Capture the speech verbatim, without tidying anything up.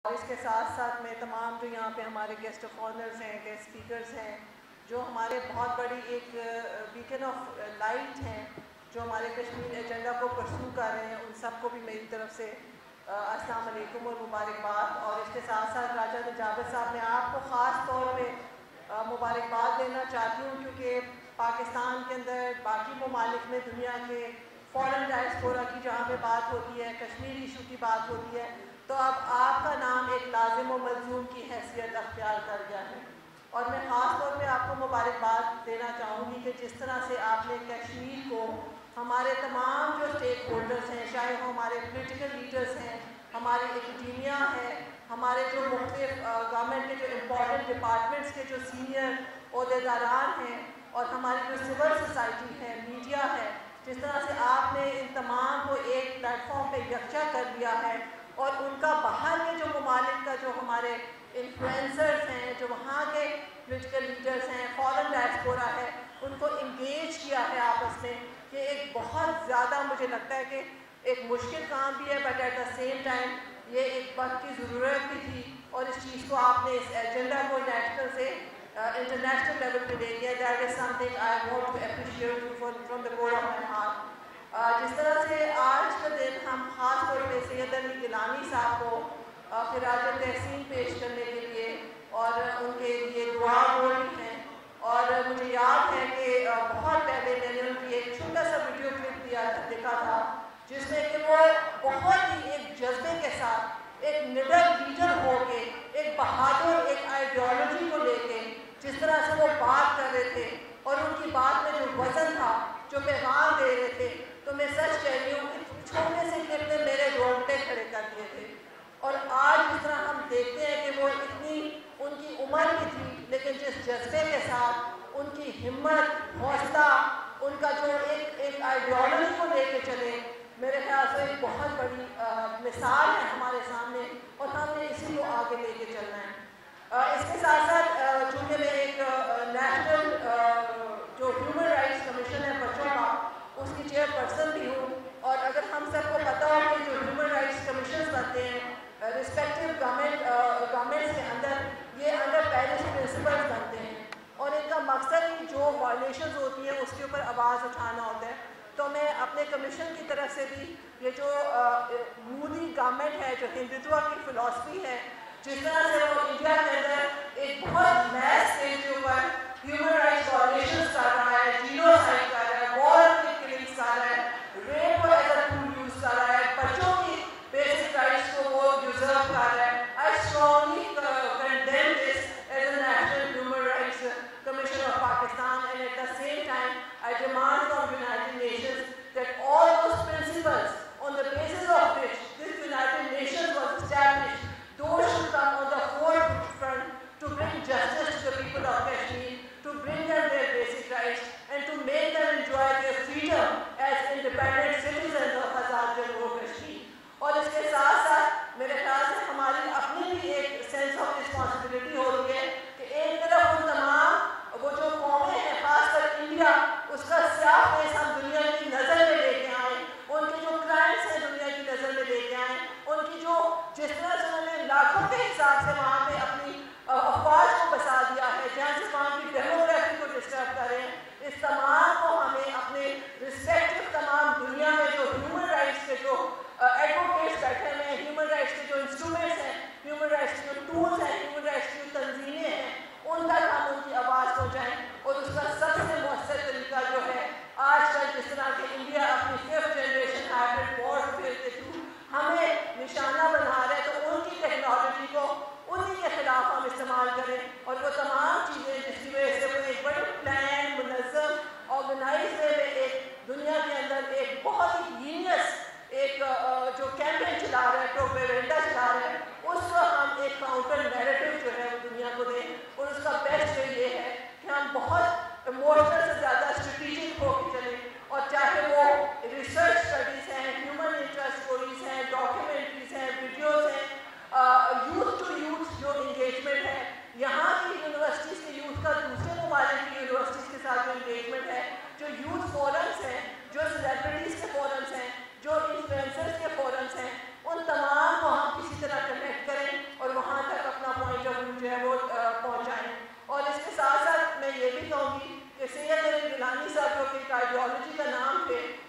اس کے ساتھ ساتھ میں تمام جو یہاں پہ ہمارے گیسٹ آف آنرز ہیں، گیسٹ اسپیکرز ہیں، جو ہمارے بہت بڑی ایک بیکن آف لائٹ ہیں، جو ہمارے کشمیر ایجنڈا کو پرسو کر رہے ہیں، ان سب کو بھی میری طرف سے السلام علیکم اور مبارکباد. اور اس کے ساتھ ساتھ راجہ نجابت صاحب میں آپ کو خاص طور پہ مبارکباد دینا چاہتی ہوں، کیونکہ پاکستان کے اندر باقی ممالک میں دنیا کے فورن ڈائسپورا کی جہاں پہ بات ہوتی ہے، کشمیر ایشو کی بات ہوتی ہے، تو اب آپ کا نام ایک لازم و ملزوم کی حیثیت اختیار کر گیا ہے. اور میں خاص طور پہ آپ کو مبارکباد دینا چاہوں گی کہ جس طرح سے آپ نے کشمیر کو ہمارے تمام جو اسٹیک ہولڈرز ہیں، چاہے وہ ہمارے پولیٹیکل لیڈرز ہیں، ہمارے اکیڈیمیا ہے، ہمارے جو مختلف گورنمنٹ کے جو امپورٹنٹ ڈپارٹمنٹس کے جو سینئر عہدیداران ہیں، اور ہماری جو سول سوسائٹی ہے، میڈیا ہے، جس طرح سے آپ نے ان تمام کو ایک پلیٹ فارم پہ یکجا کر دیا ہے، اور ان کا باہر کے جو ممالک کا جو ہمارے انفلوئنسرز ہیں، جو وہاں کے پولیٹیکل لیڈرز ہیں، فورن ڈائسپورا ہے، ان کو انگیج کیا ہے آپس میں. یہ ایک بہت زیادہ مجھے لگتا ہے کہ ایک مشکل کام بھی ہے، but at the same time یہ ایک وقت کی ضرورت بھی تھی، اور اس چیز کو آپ نے اس ایجنڈا کو نیشنل سے انٹرنیشنل لیول پہ لے گیا. That is something I want to appreciate you from the core of my heart. جس طرح سے آج کا دن ہم خاص طور پہ سید علی گیلانی صاحب کو خراج تحسین پیش کرنے کے لیے اور ان کے لیے دعا گوئی ہیں، اور مجھے یاد ہے کہ بہت پہلے میں نے ان کی ایک چھوٹا سا ویڈیو کلپ دیا دیکھا تھا، جس میں کہ وہ بہت ہی ایک جذبے کے ساتھ ایک نڈر لیڈر ہو کے، ایک بہادر ایک آئیڈیالوجی کو لے کے جس طرح سے وہ بات کر رہے تھے، اور ان کی بات میں جو وزن تھا، جو پیغام دے رہے تھے، تو میں سچ کہہ رہی ہوں کہ چھوٹے سے کلپ نے میرے رونگٹے کھڑے کر دیے تھے. اور آج جس طرح ہم دیکھتے ہیں کہ وہ اتنی ان کی عمر بھی تھی، لیکن جس جذبے کے ساتھ ان کی ہمت، حوصلہ، ان کا جو ایک ایک آئیڈیالوجی کو لے کے چلے، میرے خیال سے ایک بہت بڑی مثال ہے ہمارے سامنے، اور ہم نے اسی کو آگے لے کے چلنا ہے. اس کے ساتھ ساتھ چونکہ میں ایک نیشنل جو ہیومن رائٹس کمیشن ہے بچوں کا، اس کی چیئر پرسن بھی ہوں، اور اگر ہم سب کو پتہ ہو کہ جو ہیومن رائٹس کمیشنز بنتے ہیں رسپیکٹیو گورنمنٹ گورنمنٹس کے اندر، یہ انڈر پیرس پرنسپلز بنتے ہیں، اور ان کا مقصد ہی جو وائلیشنز ہوتی ہیں اس کے اوپر آواز اٹھانا ہوتا ہے. تو میں اپنے کمیشن کی طرف سے بھی یہ جو مودی گورنمنٹ ہے، جو ہندوتوا کی فلاسفی ہے، جس طرح سے وہ انڈیا کے اندر ایک بہت میس اسٹیج کے اوپر ہیومن رائٹس وائلیشنز کر رہا ہے، جینوسائڈ کر رہا ہے، وار کی کلنگز کر رہا ہے، ریپ کو ایز اے ٹول یوز کر رہا ہے، بچوں کی بیسک رائٹس کو وہ ڈیزرو کر رہا ہے. I strongly condemn this as a national human rights commission of Pakistan, and at the same time I demand from United Nations that all those principles on the basis of which this United Nations was established, those should come on the forefront to bring justice to the people of Kashmir, to bring them their basic rights, and to make them enjoy their freedom as independent citizens of Azad Jammu and Kashmir. اور اس کے ساتھ ساتھ میرے خیال سے ہماری اپنی بھی ایک سینس آف رسپانسبلٹی ہوتی ہے کہ ایک طرف ان تمام وہ جو قومیں ہیں، خاص کر انڈیا، اس کا سیاہ فیس ہم دنیا کی نظر میں لے کے آئیں، ان کے جو کرائمس ہیں دنیا کی نظر میں لے کے آئیں، ان کی جو جس طرح سے انہوں نے لاکھوں کے حساب سے وہاں پہ اپنی افواج کو بسا دیا ہے، جہاں سے وہاں کی ڈیموگرافی کو ڈسٹرب کریں، اس تمام کو ہمیں اپنے رسپیکٹو تمام دنیا میں جو ہیومن رائٹس کے جو ایڈوکیٹس بیٹھے ہوئے ہیں، ہیومن رائٹس کے جو انسٹرومنٹس ہیں، ہیومن رائٹس کے جو ٹولس ہیں، ہیومن رائٹس کی جو تنظیمیں ہیں، ان تک ہم ان کی آواز پہنچائیں. اور اس کا سب سے مؤثر طریقہ جو ہے آج کل جس طرح کہ انڈیا اپنی ففتھ جنریشن ہائیبرڈ وارفیئر کے تھرو ہمیں نشانہ بنا رہا ہے، تو ان کی ٹیکنالوجی کو، انہیں جو ہے وہ پہنچائیں. اور اس کے ساتھ ساتھ میں یہ بھی کہوں گی کہ سید علی گیلانی صاحب جو کہ ایک آئیڈیالوجی کا نام تھے,